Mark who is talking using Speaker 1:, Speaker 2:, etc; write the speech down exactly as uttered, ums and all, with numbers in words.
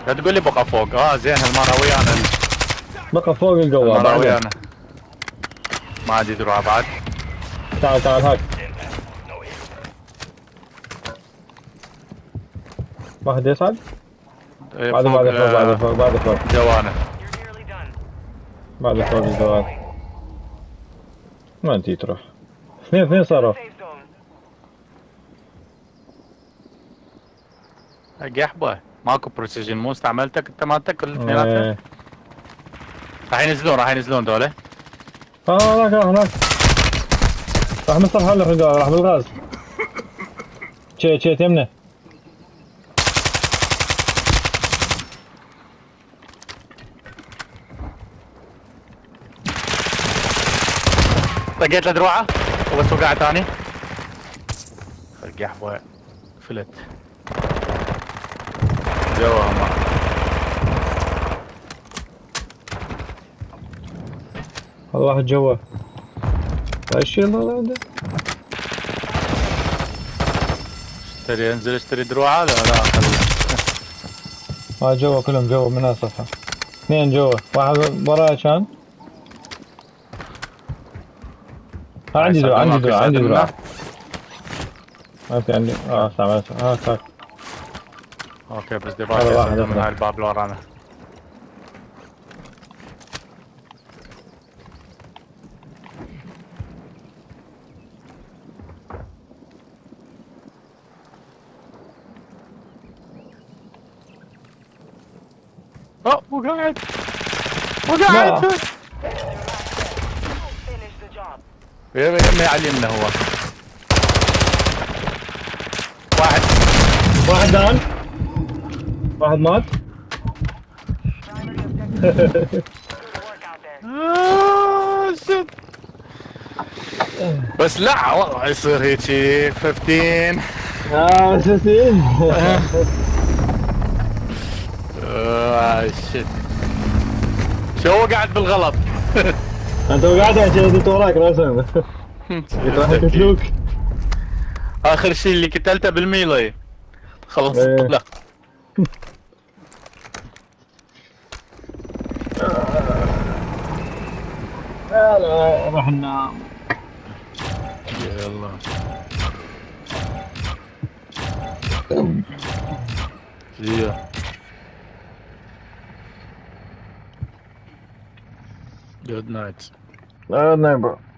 Speaker 1: لا تقول لي بقى فوق. اه زين هالمره ويانا.
Speaker 2: بقى فوق القوة
Speaker 1: هالمره
Speaker 2: بعدين.
Speaker 1: ويانا. ما عندي دروع بعد.
Speaker 2: تعال تعال هاك. واحد يصعد.
Speaker 1: إيه
Speaker 2: بعد
Speaker 1: فوق.
Speaker 2: بعد فوق بعد
Speaker 1: آه
Speaker 2: فوق بعد فوق
Speaker 1: جوانا.
Speaker 2: بعد فوق الجوال. ما انتي تروح. اثنين اثنين صاروا.
Speaker 1: قحبه ماكو بريسيجن مو استعملتك انت مالتك كل اثنيناتها.
Speaker 2: ايه.
Speaker 1: راح ينزلون راح ينزلون ذولا.
Speaker 2: اه هناك هناك. راح مصر حالك الجوال راح بالغاز. شيت شيت يمنه.
Speaker 1: طقيت له دروعه وبس وقع ثاني. القحبه فلت جوا ما.
Speaker 2: هذا واحد جوا. ايش يلا عنده؟
Speaker 1: اشتري انزل اشتري دروعه. لا لا خليه.
Speaker 2: اه جوا كلهم جوا من الصفحة. اثنين جوا واحد وراي كان. ها عندي دروع عندي دروع عندي دروع. ما في عندي اه استعملت اه صار.
Speaker 1: اوكي بس دي باقي من هاي الباب اللي ورانا. اوه وقعت وقعت. يمه يمه يعلمنا هو. واحد
Speaker 2: واحد دان. واحد مات.
Speaker 1: بس لا والله يصير هيجي خمستاشر.
Speaker 2: اه شتي.
Speaker 1: اه شت. شو وقعت بالغلط.
Speaker 2: انت وقعت عشان انت وراك راسا. راح يقتلوك.
Speaker 1: اخر شيء اللي قتلته بالميلي خلص الطلق.
Speaker 2: يلا راح ننام.
Speaker 1: يلا Yeah. Good night.
Speaker 2: لا لا